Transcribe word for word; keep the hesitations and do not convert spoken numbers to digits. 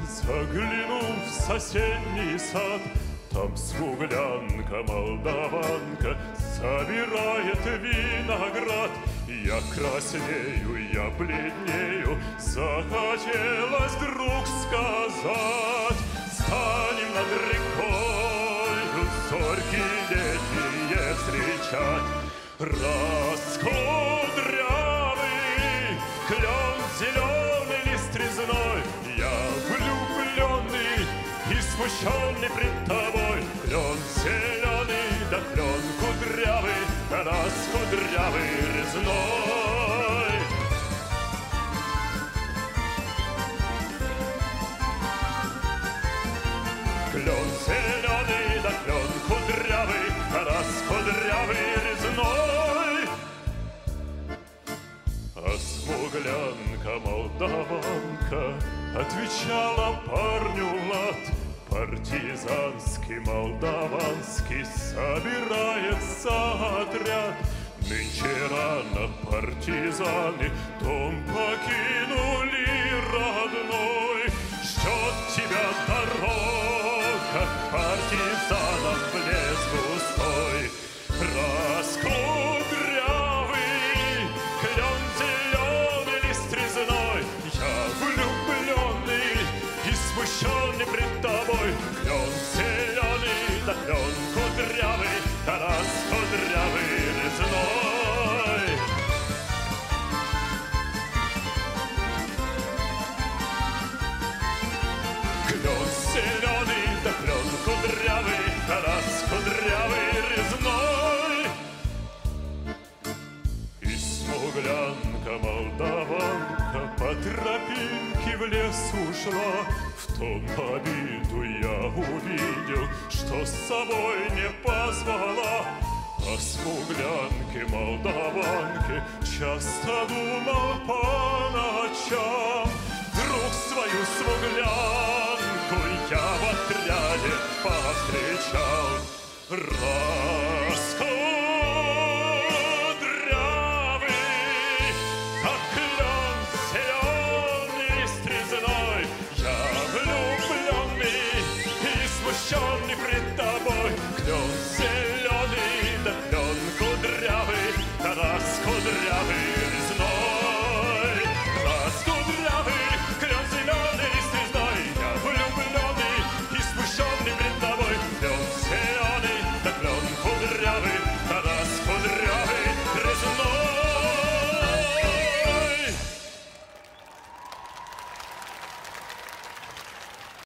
Заглянув в соседний сад, там смуглянка-молдаванка собирает виноград. Я краснею, я бледнею, захотелось вдруг сказать: станем над рекою зорьки летние встречать. Раскудрявый клен зеленый лист резной, я влюбленный и смущенный пред тобой. Клен зеленый, да клен кудрявый, да нас кудрявый резной. Клен зеленый, да клен кудрявый, да нас кудрявый резной. А смуглянка-молдаванка отвечала парню лад: партизанский, молдаванский собирается отряд. Нынче рано партизаны дом покинули родной. Ждет тебя дорога партизанам в лес густой. Раскудрявый клен зеленый лист резной, я влюбленный и смущенный пред тобой. Клен зеленый, да клен кудрявый, да раз кудрявый резной. Клен зеленый, да клен кудрявый, да раз кудрявый резной. И смуглянка-молдаванка по тропинке в лес ушла. В том обиду я увидел, что с собой не позвала. О смуглянке-молдаванке часто думал по ночам. Вдруг свою смуглянку я в отряде повстречал. Раскудрявый